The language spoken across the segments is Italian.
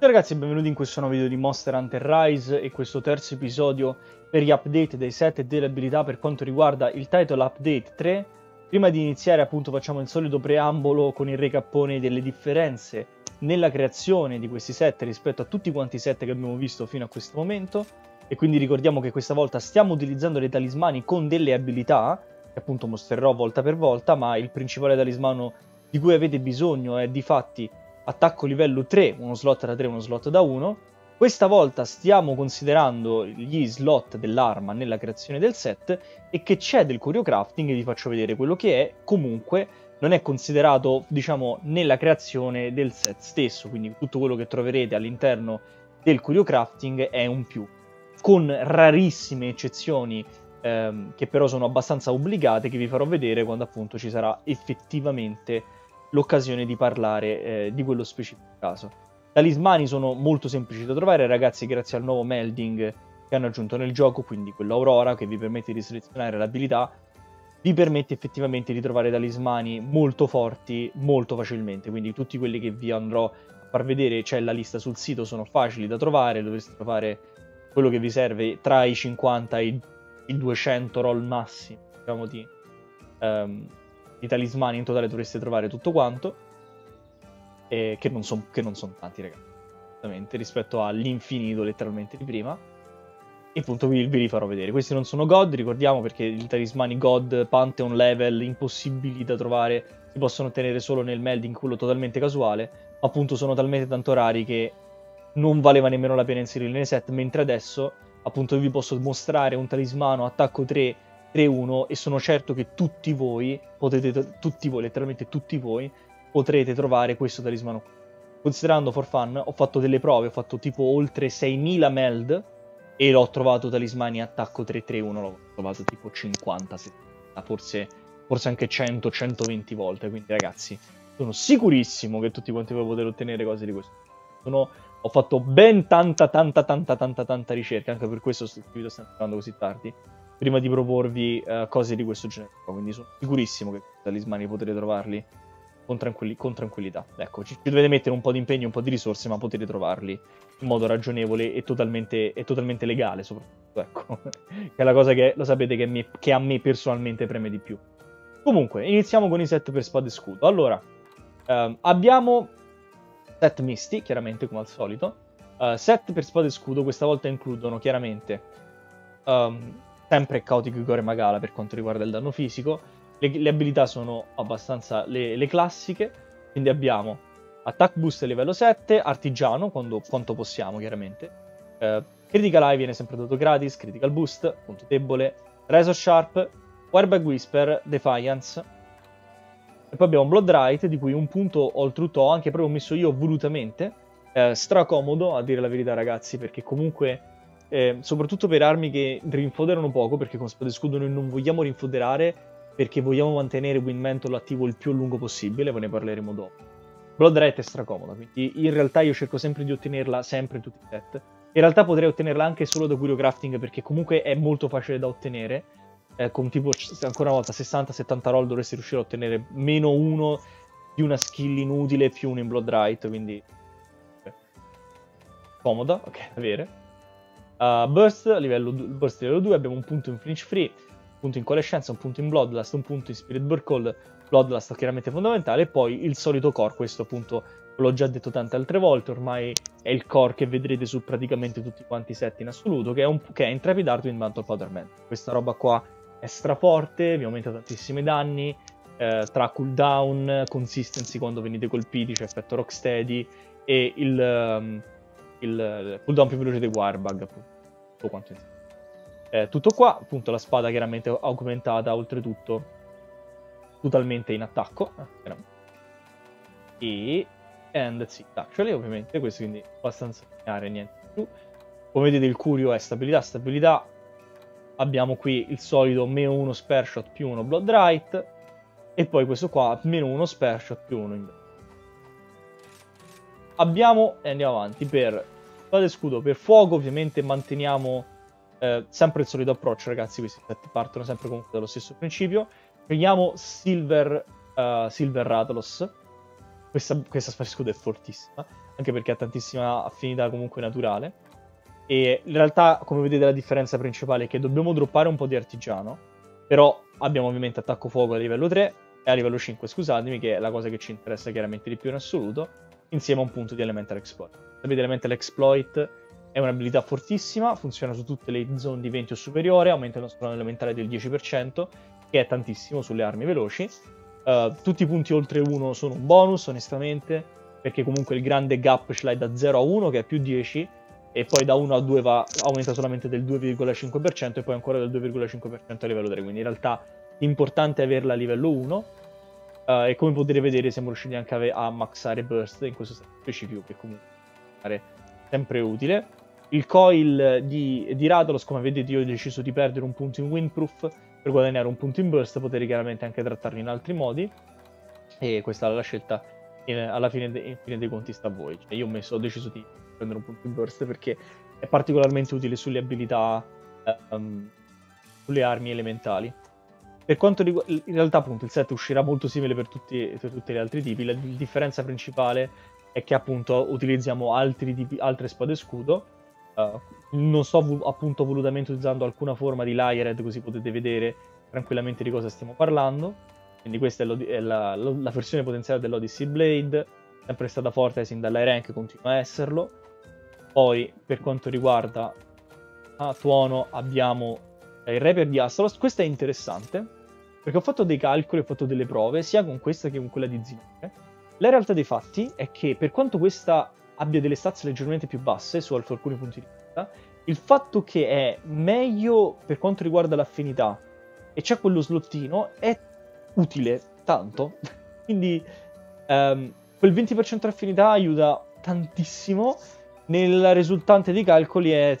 Ciao ragazzi e benvenuti in questo nuovo video di Monster Hunter Rise e questo terzo episodio per gli update dei set e delle abilità per quanto riguarda il title update 3. Prima di iniziare appunto facciamo il solito preambolo con il recappone delle differenze nella creazione di questi set rispetto a tutti quanti i set che abbiamo visto fino a questo momento, e quindi ricordiamo che questa volta stiamo utilizzando dei talismani con delle abilità che appunto mostrerò volta per volta, ma il principale talismano di cui avete bisogno è difatti attacco livello 3, uno slot da 3, uno slot da 1. Questa volta stiamo considerando gli slot dell'arma nella creazione del set, e che c'è del choreocrafting, e vi faccio vedere quello che è. Comunque non è considerato, diciamo, nella creazione del set stesso, quindi tutto quello che troverete all'interno del choreocrafting è un più, con rarissime eccezioni che però sono abbastanza obbligate, che vi farò vedere quando appunto ci sarà effettivamente l'occasione di parlare di quello specifico caso. Talismani sono molto semplici da trovare, ragazzi, grazie al nuovo melding che hanno aggiunto nel gioco, quindi quello Aurora, che vi permette di selezionare l'abilità, vi permette effettivamente di trovare talismani molto forti molto facilmente, quindi tutti quelli che vi andrò a far vedere, c'è la lista sul sito, sono facili da trovare, dovreste trovare quello che vi serve tra i 50 e i 200 roll massimi, diciamo, di talismani in totale dovreste trovare tutto quanto, che non sono tanti, ragazzi, rispetto all'infinito letteralmente di prima. E appunto vi rifarò vedere. Questi non sono God, ricordiamo, perché i talismani God, Pantheon level, impossibili da trovare, si possono ottenere solo nel melding, quello totalmente casuale, ma appunto sono talmente tanto rari che non valeva nemmeno la pena inserirli nei set, mentre adesso appunto vi posso mostrare un talismano attacco 3 3-1, e sono certo che tutti voi, letteralmente tutti voi, potrete trovare questo talismano. Considerando for fun, ho fatto delle prove, ho fatto tipo oltre 6.000 meld e l'ho trovato talismani attacco 3-3-1, l'ho trovato tipo 50, 70, forse anche 100-120 volte, quindi ragazzi, sono sicurissimo che tutti quanti voi potete ottenere cose di questo. Ho fatto ben tanta ricerca, anche per questo il video sta andando così tardi, prima di proporvi cose di questo genere, quindi sono sicurissimo che i talismani potrete trovarli con tranquillità. Ecco, ci dovete mettere un po' di impegno, un po' di risorse, ma potete trovarli in modo ragionevole e totalmente legale, soprattutto, ecco. Che è la cosa che, lo sapete, che a me personalmente preme di più. Comunque, iniziamo con i set per spada e scudo. Allora, abbiamo set misti, chiaramente, come al solito. Set per spada e scudo questa volta includono chiaramente sempre Chaotic Gore Magala per quanto riguarda il danno fisico. Le abilità sono abbastanza le classiche, quindi abbiamo Attack Boost livello 7, Artigiano, quanto possiamo, chiaramente. Critical Eye viene sempre dato gratis, Critical Boost, punto debole, Razor Sharp, Wirebag Whisper, Defiance. E poi abbiamo Blood Right, di cui un punto oltretutto ho anche proprio messo io volutamente, stracomodo a dire la verità, ragazzi, perché comunque, soprattutto per armi che rinfoderano poco, perché con spada e scudo noi non vogliamo rinfoderare, perché vogliamo mantenere Wind Mantle attivo il più a lungo possibile, ve ne parleremo dopo. Blood Right è stracomoda, quindi in realtà io cerco sempre di ottenerla sempre in tutti i set. In realtà potrei ottenerla anche solo da choreocrafting, perché comunque è molto facile da ottenere. Con tipo, ancora una volta, 60-70 roll dovresti riuscire a ottenere meno uno di una skill inutile più uno in Blood Right, quindi comoda, ok, avere. Burst livello 2, abbiamo un punto in Flinch Free, un punto in Coalescenza, un punto in Bloodlust, un punto in Spirit Burkle. Bloodlust chiaramente fondamentale, e poi il solito core, questo appunto l'ho già detto tante altre volte, ormai è il core che vedrete su praticamente tutti quanti i set in assoluto, che è Intrepid Heart Wind Mantle Powder Man. Questa roba qua è straforte, vi aumenta tantissimi danni, tra cooldown, consistency quando venite colpiti, cioè effetto Rocksteady, e il cooldown più veloce dei Wirebug, appunto, tutto quanto insieme. Tutto qua, appunto la spada chiaramente aumentata, oltretutto totalmente in attacco, and that's it, actually, ovviamente, questo quindi abbastanza lineare, niente più. Come vedete il curio è stabilità, abbiamo qui il solito meno 1 spare shot più 1 blood right, e poi questo qua meno 1 spare shot più 1 invece. Abbiamo, e andiamo avanti, per spada e scudo, per fuoco ovviamente manteniamo sempre il solito approccio, ragazzi, questi set partono sempre comunque dallo stesso principio. Prendiamo Silver Rathalos, questa spada e scudo è fortissima. anche perché ha tantissima affinità comunque naturale. E in realtà, come vedete, la differenza principale è che dobbiamo droppare un po' di artigiano, però abbiamo ovviamente attacco fuoco a livello 3 e a livello 5, scusatemi, che è la cosa che ci interessa chiaramente di più in assoluto, insieme a un punto di Elemental Exploit. Sapete, Elemental Exploit è un'abilità fortissima, funziona su tutte le zone di 20 o superiore, aumenta il nostro danno elementare del 10%, che è tantissimo sulle armi veloci. Tutti i punti oltre 1 sono un bonus, onestamente, perché comunque il grande gap ce l'hai da 0 a 1, che è più 10, e poi da 1 a 2 aumenta solamente del 2,5% e poi ancora del 2,5% a livello 3, quindi in realtà è importante averla a livello 1. E come potete vedere siamo riusciti anche a maxare burst in questo stato specifico, che comunque è sempre utile. Il coil di Rathalos, come vedete, io ho deciso di perdere un punto in Windproof per guadagnare un punto in burst, potete chiaramente anche trattarli in altri modi, e questa è la scelta, alla fine, in fine dei conti sta a voi. Cioè, io ho deciso di prendere un punto in burst perché è particolarmente utile sulle abilità, sulle armi elementali. Per quanto riguarda, in realtà appunto il set uscirà molto simile per tutti gli altri tipi. La differenza principale è che appunto utilizziamo altre spade scudo. Non sto appunto volutamente usando alcuna forma di Layered, così potete vedere tranquillamente di cosa stiamo parlando. Quindi questa è la versione potenziale dell'Odyssey Blade, sempre stata forte sin dalla rank, continua a esserlo. Poi per quanto riguarda tuono abbiamo il Rapier di Astalos. Questa è interessante perché ho fatto dei calcoli, ho fatto delle prove sia con questa che con quella di Zinogre. La realtà dei fatti è che per quanto questa abbia delle stats leggermente più basse su alcuni punti di vista, il fatto che è meglio per quanto riguarda l'affinità e c'è quello slottino è utile tanto. Quindi quel 20% di affinità aiuta tantissimo. Nella risultante dei calcoli è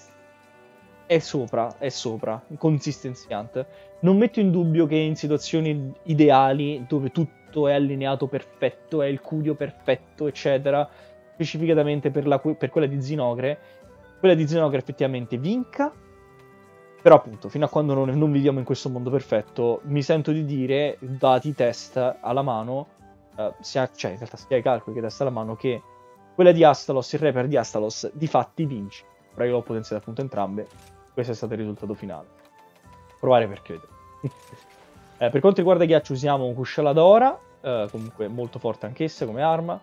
sopra, consistenziante. Non metto in dubbio che in situazioni ideali, dove tutto è allineato perfetto, è il curio perfetto, eccetera, specificatamente per quella di Zinogre effettivamente vinca, però appunto, fino a quando non viviamo in questo mondo perfetto, mi sento di dire, dati i test alla mano, in realtà sia i calcoli che i test alla mano, che quella di Astalos, il Rapier di Astalos, di fatti vince. Però io ho potenziato appunto entrambe. Questo è stato il risultato finale. Provare per credere. Per quanto riguarda Ghiaccio usiamo un Kushala d'Ora, comunque molto forte anch'essa come arma.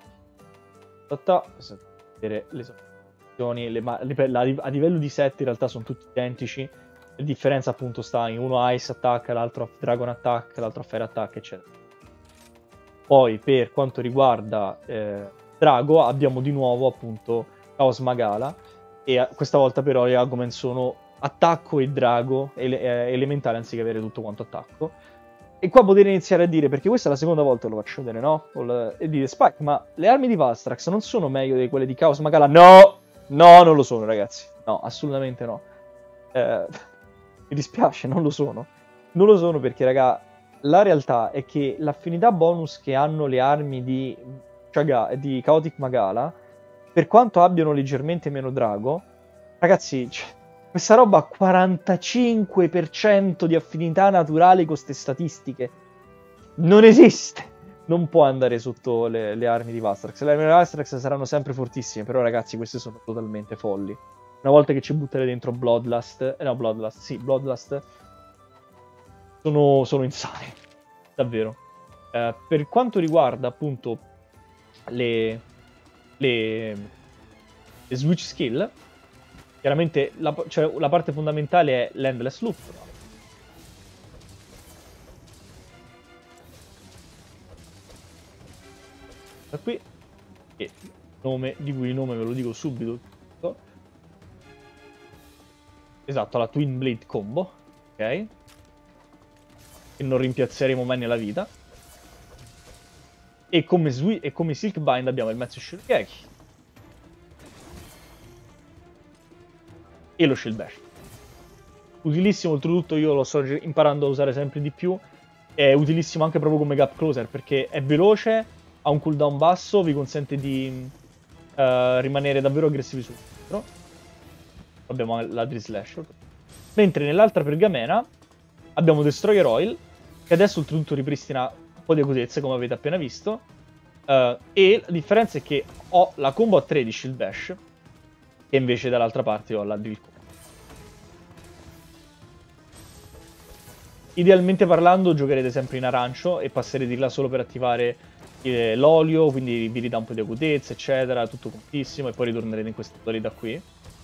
Vedere le soluzioni, a livello di set in realtà sono tutti identici. La differenza appunto sta in uno Ice Attack, l'altro Dragon Attack, l'altro Fire Attack, eccetera. Poi per quanto riguarda Drago abbiamo di nuovo appunto Chaos Magala, e questa volta però le argument sono attacco e drago elementale anziché avere tutto quanto attacco. E qua potete iniziare a dire, perché questa è la seconda volta che lo faccio vedere, no? E dire, Spike, ma le armi di Valstrax non sono meglio di quelle di Chaos Magala? No, non lo sono, ragazzi. No, assolutamente no. Mi dispiace, non lo sono. Non lo sono perché, raga, la realtà è che l'affinità bonus che hanno le armi di Chaotic Magala, per quanto abbiano leggermente meno drago, ragazzi, questa roba ha 45% di affinità naturale con queste statistiche. Non esiste. Non può andare sotto le armi di Valstrax. Le armi di Valstrax saranno sempre fortissime, però ragazzi queste sono totalmente folli. Una volta che ci buttate dentro Bloodlust, sono insane. Davvero. Per quanto riguarda appunto le switch skill, chiaramente la parte fondamentale è l'Endless Loop. Da qui, di cui il nome ve lo dico subito. Esatto, la Twin Blade Combo, ok? E non rimpiazzeremo mai nella vita. E come Silk Bind abbiamo il Metsu Shurigeki e lo Shield Bash. Utilissimo, oltretutto io lo sto imparando a usare sempre di più. È utilissimo anche proprio come gap closer perché è veloce, ha un cooldown basso, vi consente di rimanere davvero aggressivi sul centro. Abbiamo la Drislash. Mentre nell'altra pergamena abbiamo Destroyer Oil, che adesso oltretutto ripristina un po' di acutezze, come avete appena visto. E la differenza è che ho la combo a 3 di Shield Bash, e invece dall'altra parte ho la Drill Combo. Idealmente parlando giocherete sempre in arancio e passerete di là solo per attivare l'olio, quindi vi ridà un po' di acutezza, eccetera, tutto completissimo, e poi ritornerete in questa modalità qui.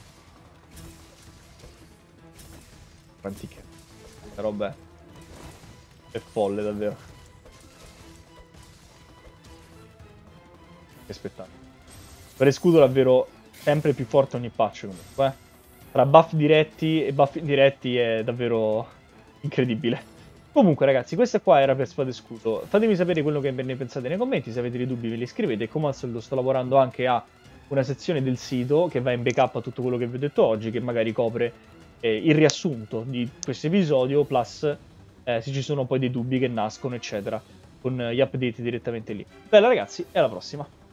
Quanti che... Questa roba è folle, davvero. Che spettacolo. Per scudo davvero sempre più forte ogni patch comunque. Tra buff diretti e buff indiretti è davvero incredibile. Comunque ragazzi, questa qua era per Spada e Scudo. Fatemi sapere quello che ne pensate nei commenti, se avete dei dubbi ve li scrivete. Come al solito sto lavorando anche a una sezione del sito che va in backup a tutto quello che vi ho detto oggi, che magari copre il riassunto di questo episodio, plus se ci sono poi dei dubbi che nascono, eccetera, con gli update direttamente lì. Bella ragazzi, e alla prossima!